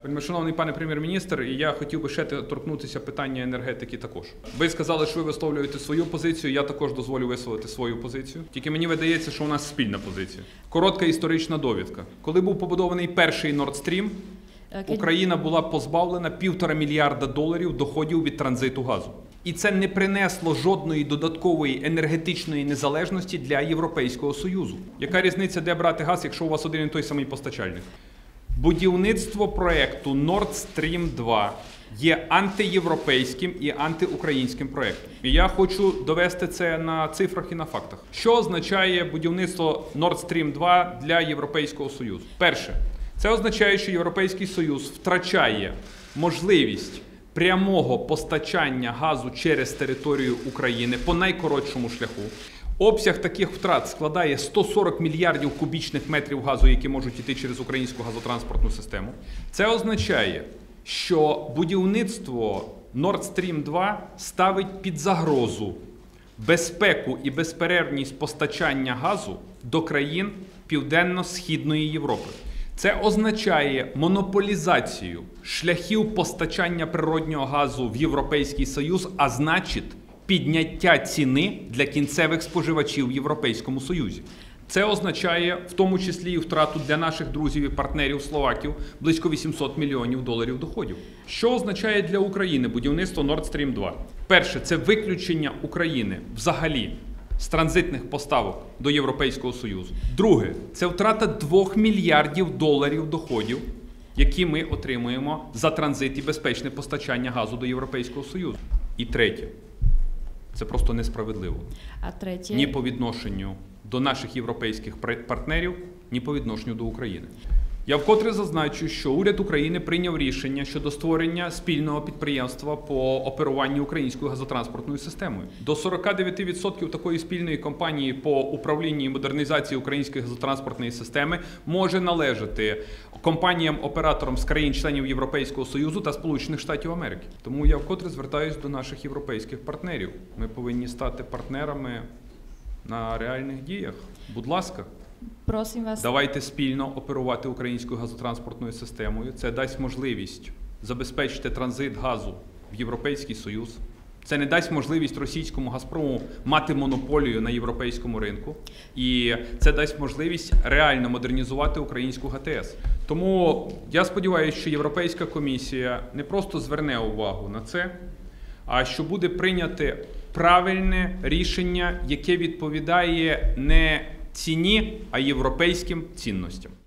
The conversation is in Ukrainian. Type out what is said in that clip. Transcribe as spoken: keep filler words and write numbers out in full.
Шановний пане прем'єр-міністр, я хотів би ще торкнутися питання енергетики також. Ви сказали, що ви висловлюєте свою позицію, я також дозволю висловити свою позицію. Тільки мені видається, що у нас спільна позиція. Коротка історична довідка. Коли був побудований перший Nord Stream, Україна була позбавлена півтора мільярда доларів доходів від транзиту газу. І це не принесло жодної додаткової енергетичної незалежності для Європейського Союзу. Яка різниця, де брати газ, якщо у вас один і той самий постачальник? Будівництво проєкту Nord Stream два є антиєвропейським і антиукраїнським проєктом. І я хочу довести це на цифрах і на фактах. Що означає будівництво Nord Stream два для Європейського Союзу? Перше, це означає, що Європейський Союз втрачає можливість прямого постачання газу через територію України по найкоротшому шляху. Обсяг таких втрат складає сто сорок мільярдів кубічних метрів газу, які можуть йти через українську газотранспортну систему. Це означає, що будівництво Nord Stream два ставить під загрозу безпеку і безперервність постачання газу до країн Південно-Східної Європи. Це означає монополізацію шляхів постачання природнього газу в Європейський Союз, а значить підняття ціни для кінцевих споживачів в Європейському Союзі. Це означає в тому числі і втрату для наших друзів і партнерів словаків близько вісімсот мільйонів доларів доходів. Що означає для України будівництво Nord Stream два? Перше, це виключення України взагалі з транзитних поставок до Європейського Союзу. Друге, це втрата двох мільярдів доларів доходів, які ми отримуємо за транзит і безпечне постачання газу до Європейського Союзу. І третє, це просто несправедливо. А третє? Ні по відношенню до наших європейських партнерів, ні по відношенню до України. Я вкотре зазначу, що уряд України прийняв рішення щодо створення спільного підприємства по оперуванню українською газотранспортною системою. До сорока дев'яти відсотків такої спільної компанії по управлінні і модернізації української газотранспортної системи може належати компаніям-операторам з країн-членів Європейського Союзу та Сполучених Штатів Америки. Тому я вкотре звертаюся до наших європейських партнерів. Ми повинні стати партнерами на реальних діях. Будь ласка. Просим вас. Давайте спільно оперувати українською газотранспортною системою. Це дасть можливість забезпечити транзит газу в Європейський Союз. Це не дасть можливість російському «Газпрому» мати монополію на європейському ринку. І це дасть можливість реально модернізувати українську ГТС. Тому я сподіваюся, що Європейська комісія не просто зверне увагу на це, а що буде прийняте правильне рішення, яке відповідає не ціні, а європейським цінностям.